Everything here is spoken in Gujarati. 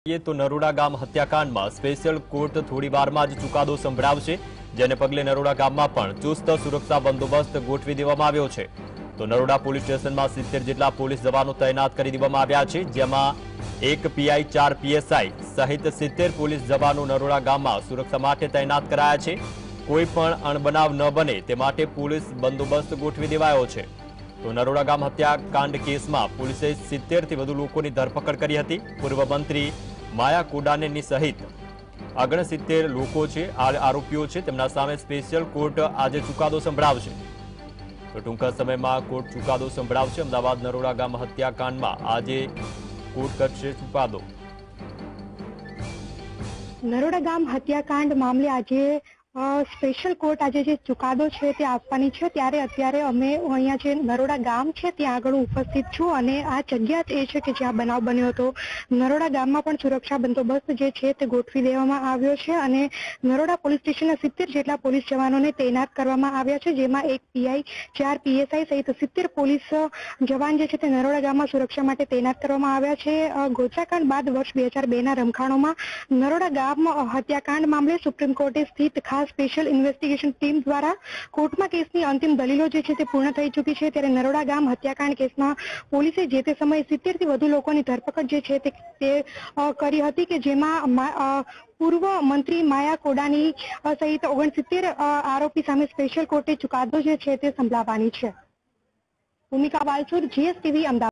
તો નરોડા ગામ હત્યાકાંડમાં સ્પેશિયલ કોર્ટ થોડીવારમાં જ ચુકાદો સંભળાવશે, જેને પગલે નરોડા ગામમાં પણ ચુસ્ત સુરક્ષા બંદોબસ્ત ગોઠવી દેવામાં આવ્યો છે। તો નરોડા પોલીસ સ્ટેશનમાં 70 જેટલા પોલીસ જવાનો તૈનાત કરી દેવામાં આવ્યા છે, જેમાં 1 પીઆઈ 4 પીએસઆઈ સહિત 70 પોલીસ જવાનો નરોડા ગામમાં સુરક્ષા માટે તૈનાત કરાયા છે। કોઈ પણ અણબનાવ ન બને તે માટે પોલીસ બંદોબસ્ત ગોઠવી દેવાયો છે। તો નરોડા ગામ હત્યાકાંડ કેસમાં પોલીસે 70 થી વધુ લોકોની ધરપકડ કરી હતી। પૂર્વ મંત્રી માયા કોડાનેની સહિત 69 લોકો છે, આરોપીઓ છે, તેમના સામે સ્પેશિયલ કોર્ટ આજે ચુકાદો સંભળાવશે। તો ટૂંક સમયમાં કોર્ટ ચુકાદો સંભળાવશે। અમદાવાદ નરોડા ગામ હત્યાકાંડમાં આજે કોર્ટ કરશે ચુકાદો। નરોડા ગામ હત્યાકાંડ મામલે આજે સ્પેશિયલ કોર્ટ આજે જે ચુકાદો છે તે આપવાની છે, ત્યારે અત્યારે અમે અહીંયા જે નરોડા ગામ છે ત્યાં આગળ ઉપસ્થિત છું અને આ જગ્યા એ છે કે જ્યાં બનાવ બન્યો હતો। નરોડા ગામમાં પણ સુરક્ષા બંદોબસ્ત જે છે તે ગોઠવી દેવામાં આવ્યો છે અને નરોડા પોલીસ સ્ટેશનના 70 જેટલા પોલીસ જવાનોને તૈનાત કરવામાં આવ્યા છે, જેમાં 1 પીઆઈ 4 પીએસઆઈ સહિત 70 પોલીસ જવાન જે છે તે નરોડા ગામમાં સુરક્ષા માટે તૈનાત કરવામાં આવ્યા છે। ગોચાકાંડ બાદ વર્ષ 2002ના રમખાણોમાં નરોડા ગામ હત્યાકાંડ મામલે સુપ્રીમ કોર્ટે સ્થિત સ્પેશિયલ ઇન્વેસ્ટિગેશન ટીમ દ્વારા કોર્ટમાં કેસની અંતિમ દલીલો જે છે તે પૂર્ણ થઈ ચૂકી છે, ત્યારે નરોડા ગામ હત્યાકાંડ કેસમાં પોલીસે જે તે સમયે 70 થી વધુ લોકોની ધરપકડ જે છે તે કરી હતી, કે જેમાં પૂર્વ મંત્રી માયા કોડાની સહિત 69 આરોપી સામે સ્પેશિયલ કોર્ટે ચુકાદો જે છે તે સંભળાવવાની છે। ભૂમિકા વાલસુર, GSTV, અમદાવાદ।